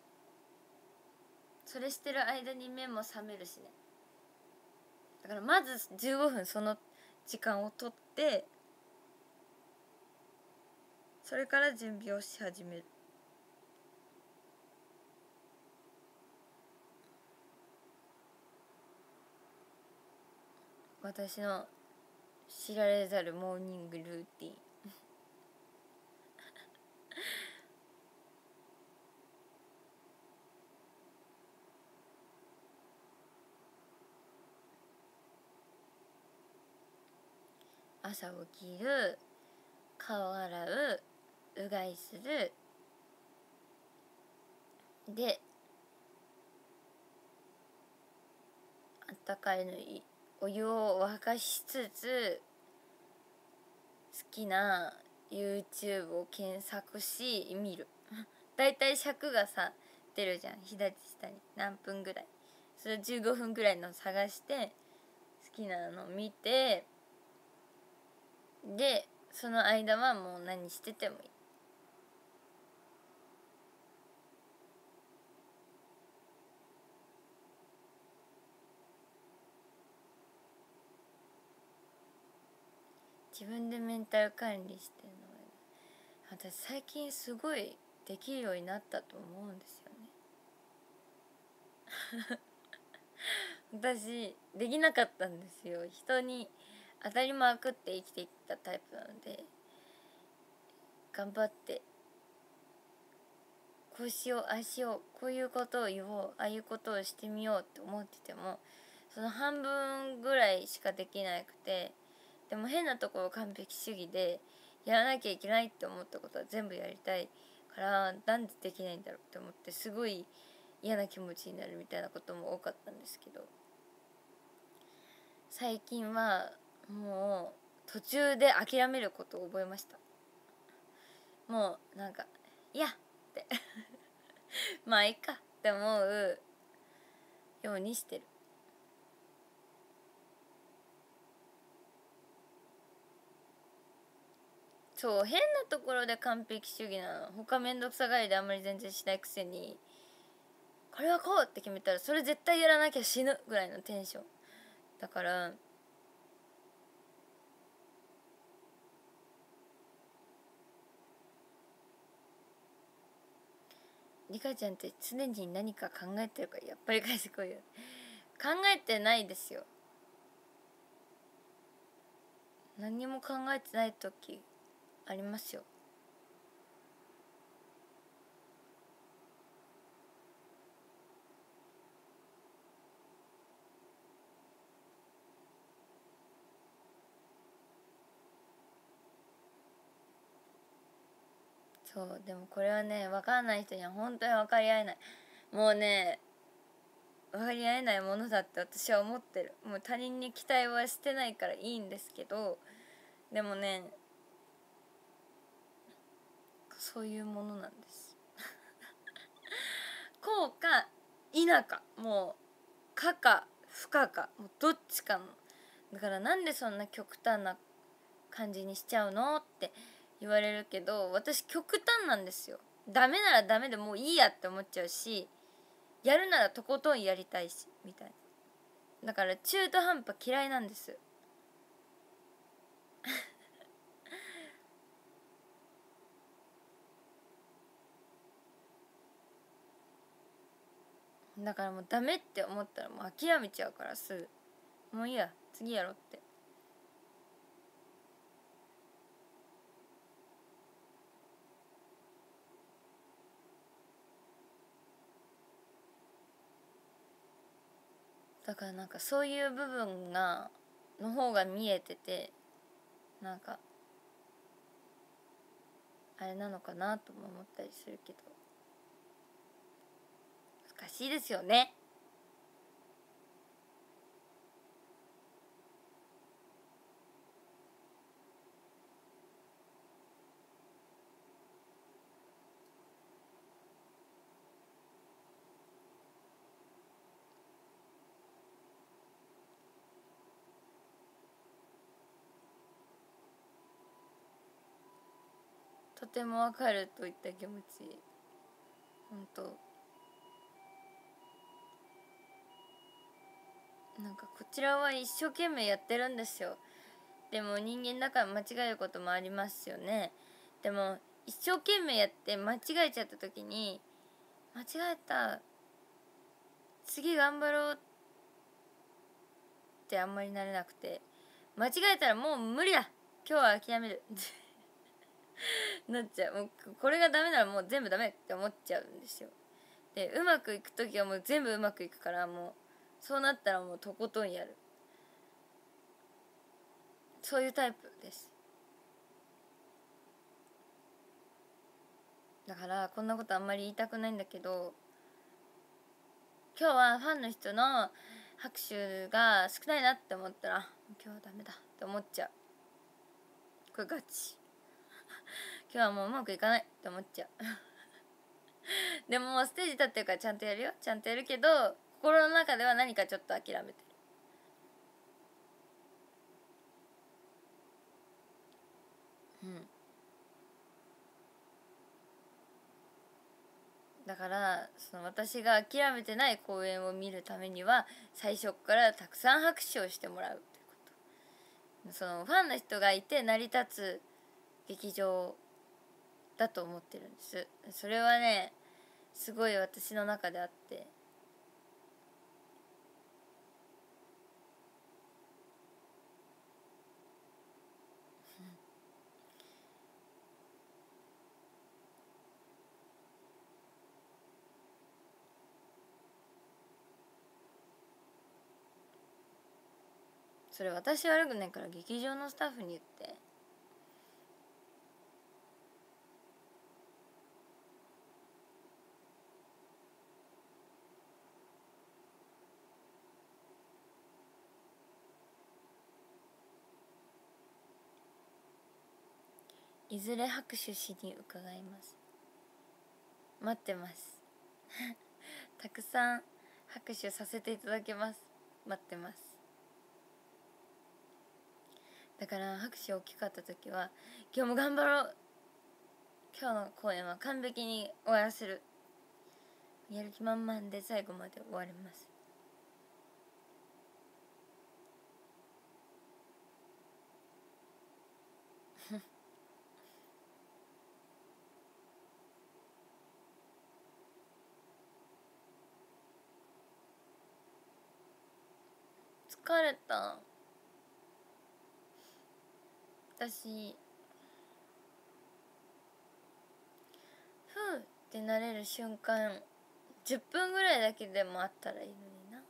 それしてる間に目も覚めるしね。だからまずじゅうごふんその時間をとって、それから準備をし始める。私の知られざるモーニングルーティン朝起きる、顔洗う、うがいする、であったかいのお湯を沸かしつつ好きな YouTube を検索し見るだいたい尺がさ出るじゃん、左下に何分ぐらい、それじゅうごふんぐらいの探して好きなの見て、でその間はもう何しててもいい。 自分でメンタル管理してるのは私最近すごいできるようになったと思うんですよね私できなかったんですよ。人に当たりまくって生きていったタイプなので、頑張ってこうしようああしようこういうことを言おうああいうことをしてみようって思っててもその半分ぐらいしかできなくて、でも変なところ完璧主義でやらなきゃいけないって思ったことは全部やりたいからなんでできないんだろうって思ってすごい嫌な気持ちになるみたいなことも多かったんですけど、最近はもう途中で諦めることを覚えました。もうなんかいやってまあいいかって思うようにしてる。そう変なところで完璧主義なの。他めんどくさがりであんまり全然しないくせにこれはこうって決めたらそれ絶対やらなきゃ死ぬぐらいのテンションだから、リカちゃんって常に何か考えてるからやっぱり返してこいよ。考えてないですよ。何も考えてない時ありますよ。そうでもこれはね分かんない人には本当に分かり合えない。もうね分かり合えないものだって私は思ってる。もう他人に期待はしてないからいいんですけど、でもねそういうものなんですこうか否か、もうかか不可か、もうどっちかの。だからなんでそんな極端な感じにしちゃうのって言われるけど、私極端なんですよ。ダメならダメでもういいやって思っちゃうし、やるならとことんやりたいしみたいな。だから中途半端嫌いなんですだからもうダメって思ったらもう諦めちゃうからすぐもういいや次やろうって。だからなんかそういう部分がの方が見えてて、なんかあれなのかなとも思ったりするけど難しいですよね。とてもわかるといった気持ち、本当なんかこちらは一生懸命やってるんですよ。でも人間だから間違えることもありますよね。でも一生懸命やって間違えちゃった時に間違えた次頑張ろうってあんまりなれなくて、間違えたらもう無理だ今日は諦めるなっちゃう。もうこれがダメならもう全部ダメって思っちゃうんですよ。でうまくいく時はもう全部うまくいくから、もうそうなったらもうとことんやる、そういうタイプです。だからこんなことあんまり言いたくないんだけど、今日はファンの人の拍手が少ないなって思ったら今日はダメだって思っちゃう。これガチ今日はもううまくいかないって思っちゃうでももうステージ立ってるからちゃんとやるよ、ちゃんとやるけど心の中では何かちょっと諦めてる。うんだからその私が諦めてない公演を見るためには最初からたくさん拍手をしてもらうというこそのファンの人がいて成り立つ劇場だと思ってるんです。それはねすごい私の中であって、それ私悪くないから劇場のスタッフに言って。いずれ拍手しに伺います。待ってますたくさん拍手させていただきます。待ってます。だから拍手大きかった時は今日も頑張ろう、今日の公演は完璧に終わらせる、やる気満々で最後まで終わります疲れた。私ふうってなれる瞬間じゅっぷんぐらいだけでもあったらいいのにな。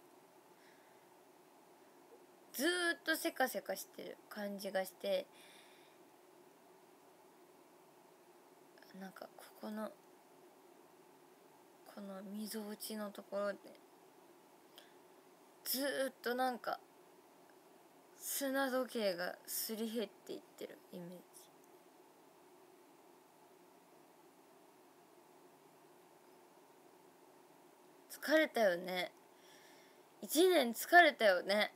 ずーっとせかせかしてる感じがして、なんかここのこのみぞおちのところでずーっとなんか砂時計がすり減っていってるイメージ。疲れたよね。一年疲れたよね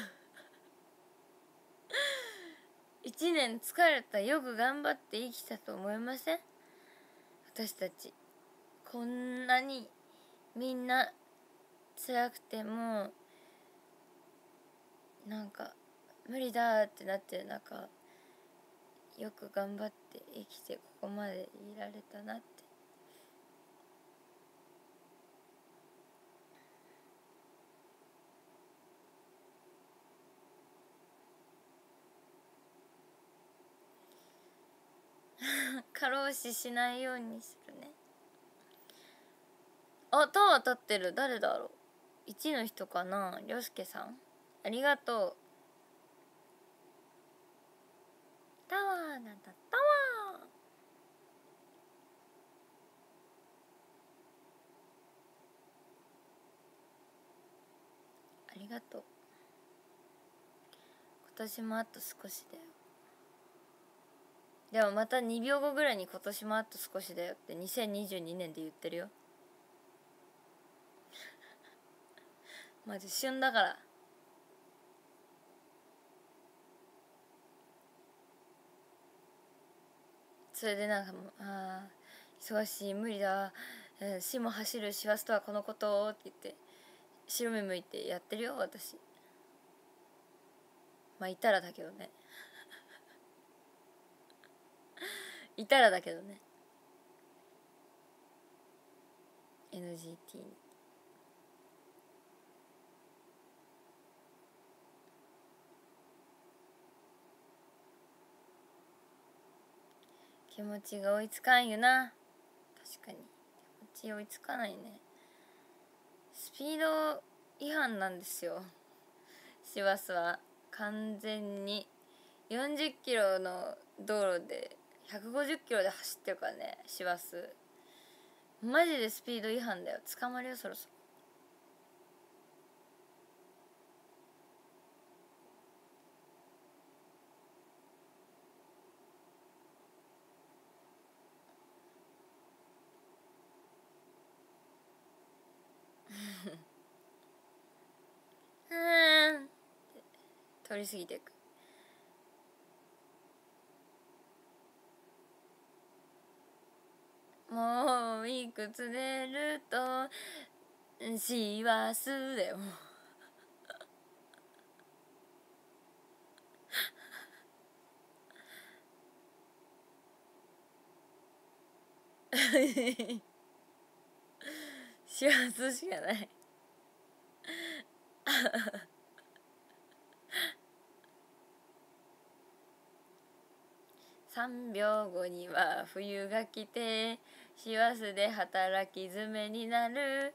一年疲れた。よく頑張って生きたと思いません？私たちこんなにみんな辛くてもなんか無理だってなってる中、よく頑張って生きてここまでいられたなって。過労死しないようにするね。あ、タワー立ってる。誰だろう。いちの人かな。りょうすけさんありがとう。タワーなんだ。タワーありがとう。今年もあと少しだよ。でもまたにびょうごぐらいに今年もあと少しだよってにせんにじゅうにねんで言ってるよマジ旬だから。それでなんかもう、ああ忙しい無理だ、うん、死も走る師走とはこのことって言って白目向いてやってるよ私。まあいたらだけどねいたらだけどね エヌジーティー に。気持ちが追いつかんよな。確かに気持ち追いつかないね。スピード違反なんですよ師走は。完全によんじゅっキロの道路でひゃくごじゅっキロで走ってるからね師走。マジでスピード違反だよ。捕まるよそろそろうーんって通り過ぎていく。もういくつ出ると師走だよ幸せしかないさんびょうごには冬が来て師走で働き詰めになる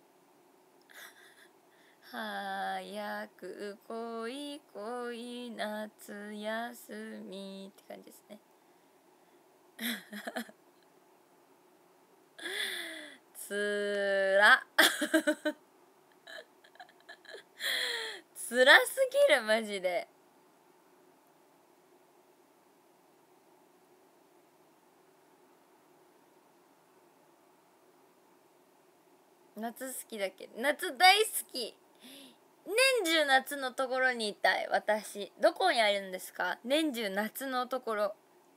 早く来い来い夏休みって感じですねつらつらすぎるマジで。夏好きだけど夏大好き。年中夏のところにいたい。私どこにあるんですか？年中夏のところ。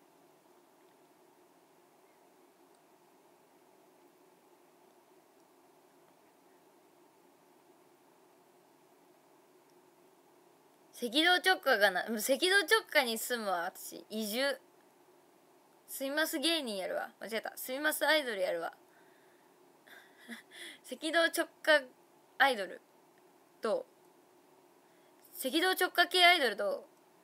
赤道直下がな、赤道直下に住むわ私。移住。すみます芸人やるわ。間違えた。すみますアイドルやるわ赤道直下アイドルと赤道直下系アイドルと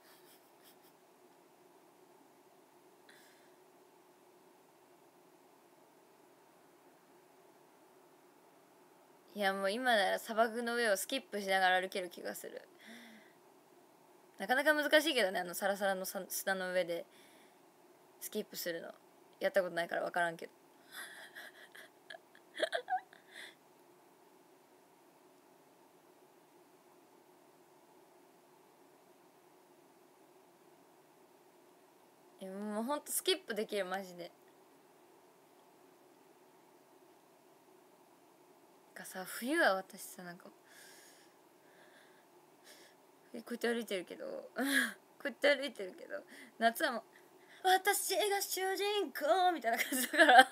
いやもう今なら砂漠の上をスキップしながら歩ける気がする。なかなか難しいけどね、あのサラサラの砂の上でスキップするのやったことないから分からんけどえもうほんとスキップできるマジで。かさ冬は私さなんかこうやって歩いてるけどこうやって歩いてるけど夏はもう私が主人公みたいな感じだから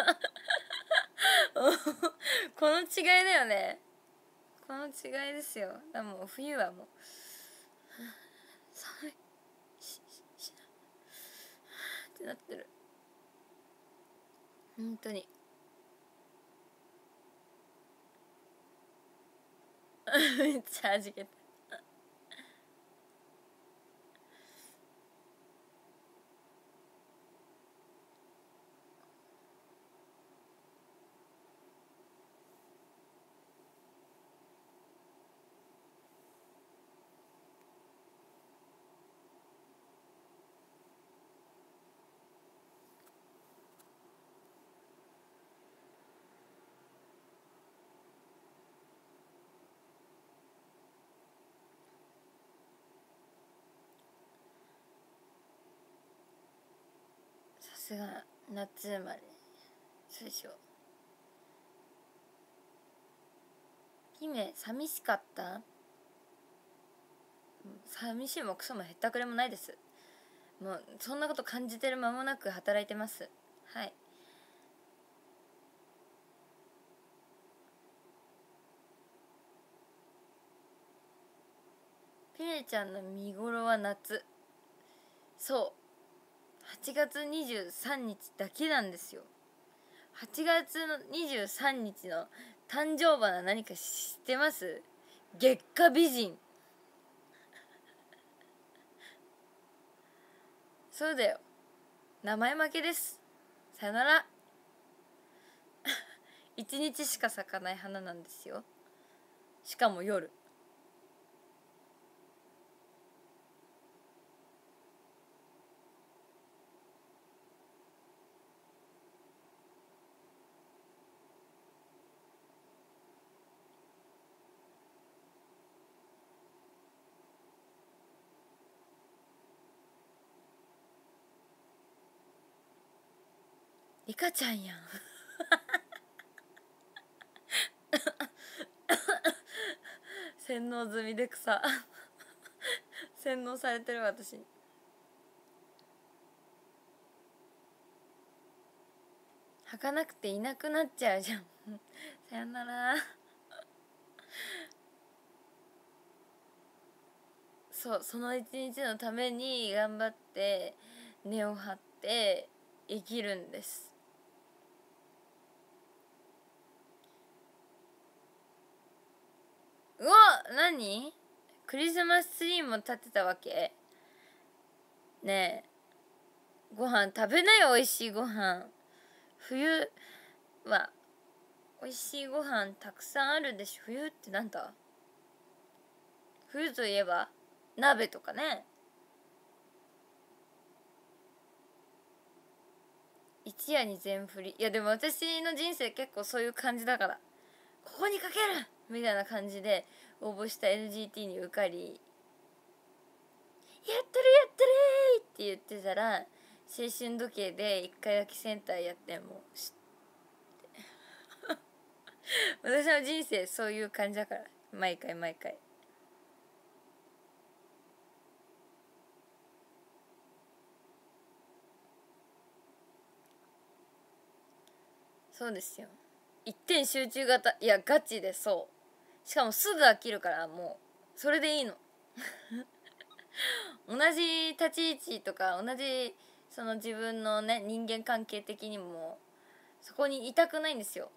この違いだよね。この違いですよ。だもう冬はもう寒いししってなってる本当にめっちゃ味気た。さすが夏生まれ。そうでしょ。姫寂しかった？寂しいもクソもへったくれもないです。もうそんなこと感じてる間もなく働いてます。はい。ピネちゃんの見頃は夏。そうはちがつにじゅうさんにちだけなんですよ。はちがつのにじゅうさんにちの誕生花何か知ってます？月下美人。そうだよ、名前負けです。さよなら一日しか咲かない花なんですよ。しかも夜。リカちゃんやん洗脳済みで草洗脳されてる私。履かなくていなくなっちゃうじゃんさよならそうその一日のために頑張って根を張って生きるんです。 何クリスマスツリーも立てたわけねえ。ご飯食べなよ、おいしいご飯。冬はおいしいご飯たくさんあるでしょ。冬ってなんだ？冬といえば鍋とかね。一夜に全振り。いやでも私の人生結構そういう感じだから、ここにかけるみたいな感じで応募した エルジーティー に受かり、やってるやってるって言ってたら、青春時計で一回焼きセンターやっても知って私の人生そういう感じだから、毎回毎回。そうですよ、一点集中型。いやガチでそう。しかもすぐ飽きるから、もうそれでいいの同じ立ち位置とか同じその自分のね人間関係的にもそこにいたくないんですよ。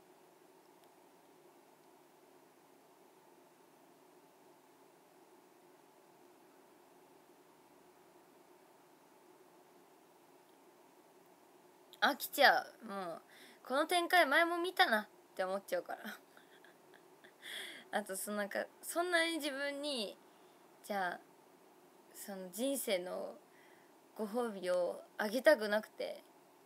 飽きちゃう。もうこの展開前も見たなって思っちゃうからあとそのなんかそんなに自分にじゃあその人生のご褒美をあげたくなくて、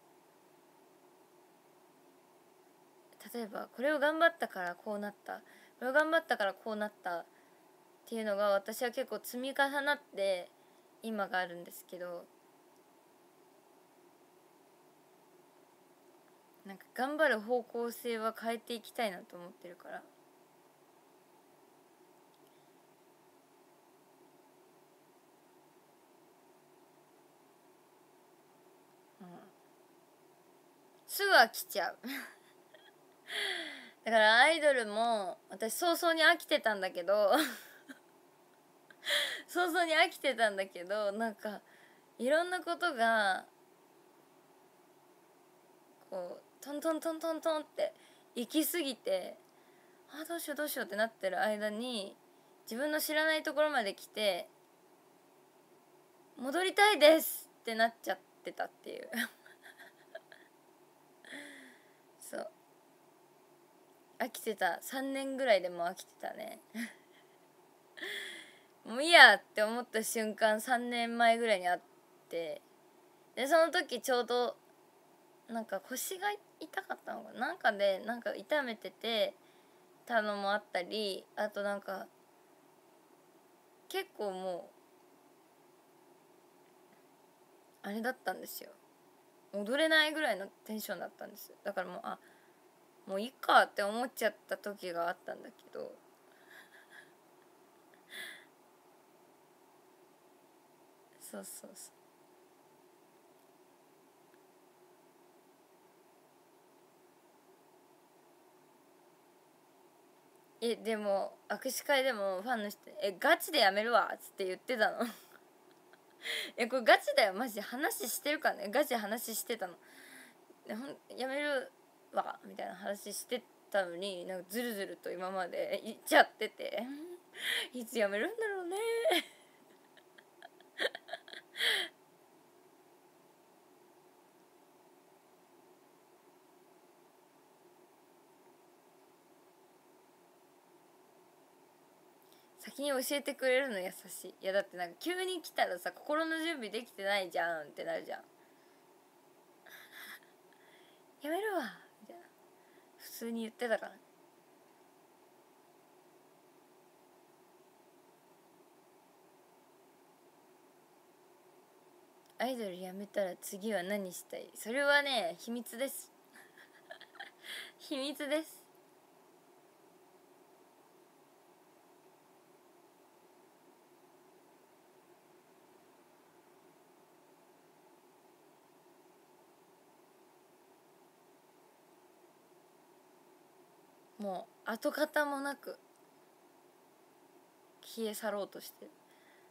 例えばこれを頑張ったからこうなった、これを頑張ったからこうなったっていうのが私は結構積み重なって今があるんですけど、なんか頑張る方向性は変えていきたいなと思ってるから。うん、すぐ飽きちゃうだからアイドルも私早々に飽きてたんだけど早々に飽きてたんだけど、なんかいろんなことがこうトントントントントンって行き過ぎて、あどうしようどうしようってなってる間に自分の知らないところまで来て、戻りたいですってなっちゃってたっていうそう飽きてた。さんねんぐらいでも飽きてたねもういいやって思った瞬間さんねんまえぐらいにあって、でその時ちょうどなんか腰が痛かったのかなんかでなんか痛めててたのもあったり、あとなんか結構もうあれだったんですよ、踊れないぐらいのテンションだったんですよ。だからもうあもういいかって思っちゃった時があったんだけど、そうそうそう。えでも握手会でもファンの人「えガチでやめるわ」っつって言ってたのえこれガチだよマジで、話してるからね、ガチで話してたの。でほんやめるわみたいな話してたのに、なんかずるずると今まで言っちゃってていつやめるんだろうね先に教えてくれるの優しい。いやだってなんか急に来たらさ心の準備できてないじゃんってなるじゃんやめるわみたいな普通に言ってたから。アイドルやめたら次は何したい？それはね秘密です秘密です。もう跡形もなく消え去ろうとしてる。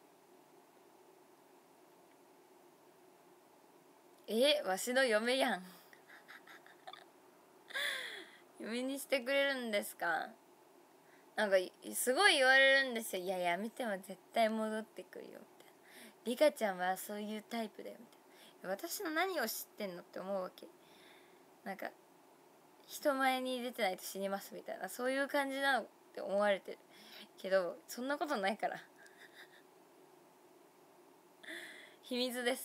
えわしの嫁やん嫁にしてくれるんですか？ なんかすごい言われるんですよ。いややめても絶対戻ってくるよみたいな。リカちゃんはそういうタイプだよみたいな。私の何を知ってんのって思うわけ。なんか人前に出てないと死にますみたいな、そういう感じなのって思われてるけど、そんなことないから秘密です。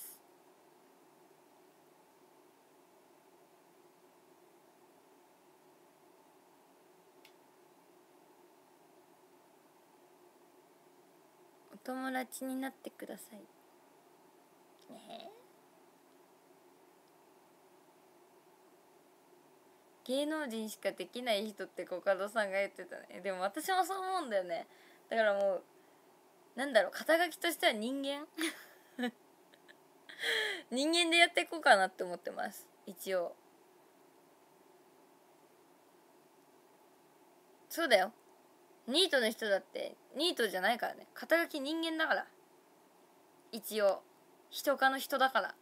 お友達になってくださいね。芸能人しかできない人ってコカドさんが言ってたね。でも私もそう思うんだよね。だからもうなんだろう、肩書きとしては人間人間でやっていこうかなって思ってます。一応そうだよ。ニートの人だってニートじゃないからね。肩書き人間だから。一応人かの人だから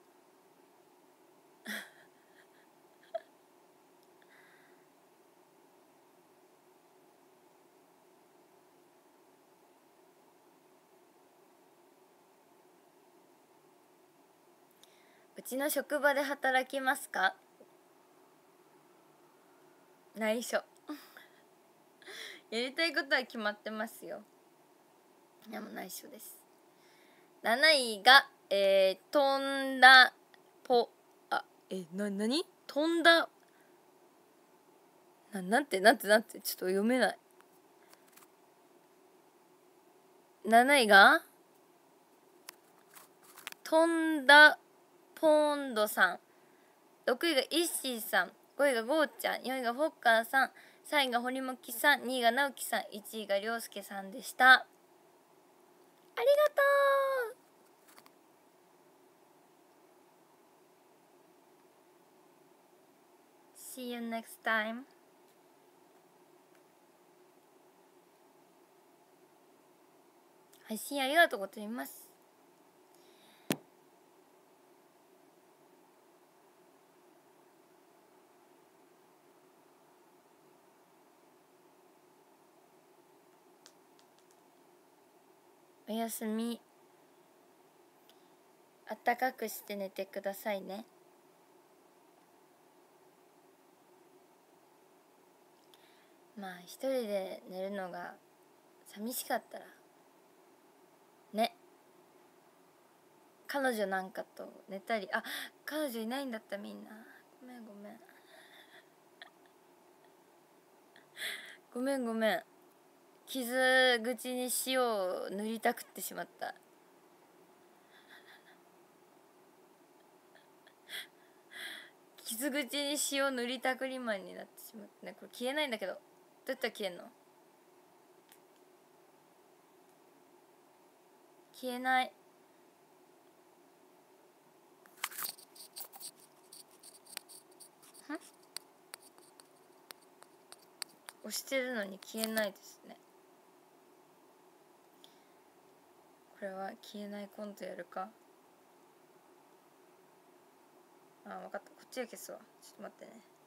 うちの職場で働きますか？内緒やりたいことは決まってますよ。でも内緒です。なないが、えー、飛んだぽあえな何飛んだななんてなんてなんてちょっと読めない。なないが飛んだポンドさん、ろくいがイッシーさん、ごいがゴーちゃん、よんいがフォッカーさん、さんいが堀本さん、にいが直樹さん、いちいがりょうすけさんでした。ありがとう。See you next time. 配信ありがとうございます。おやすみ。あったかくして寝てくださいね。まあ一人で寝るのが寂しかったらね、彼女なんかと寝たり、あ、彼女いないんだったみんな。ごめんごめんごめんごめん。傷口に塩を塗りたくってしまった。傷口に塩塗りたくりマンになってしまったね。これ消えないんだけど、どうやったら消えんの？消えない。押してるのに消えないですね。これは消えないコントやるか。あ、分かった。こっちは消すわ。ちょっと待ってね。